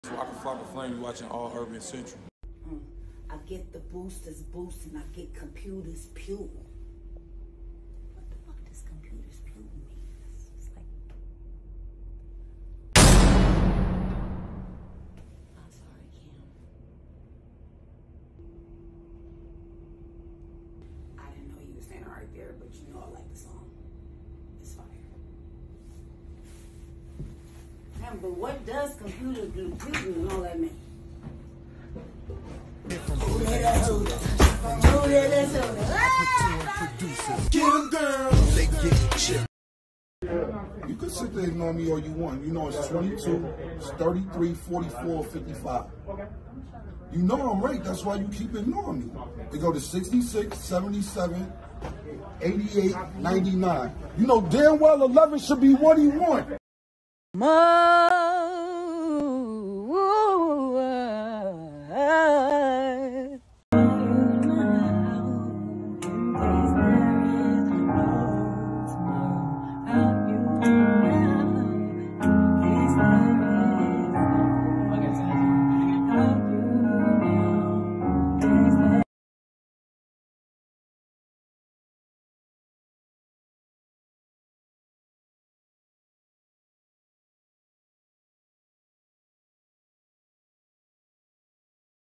I can fuck a flame watching All Urban Central. I get the boosters boosting, I get computers pure. What the fuck does computers pure mean? It's like... I'm sorry, Kim. I didn't know you were standing right there, but you know I like the song. It's fire. Damn, but what does computers do and all that mean? You can sit there and ignore me all you want. You know it's 22, it's 33, 44, 55. You know I'm right, that's why you keep ignoring me. They go to 66, 77, 88, 99. You know damn well 11 should be what he want.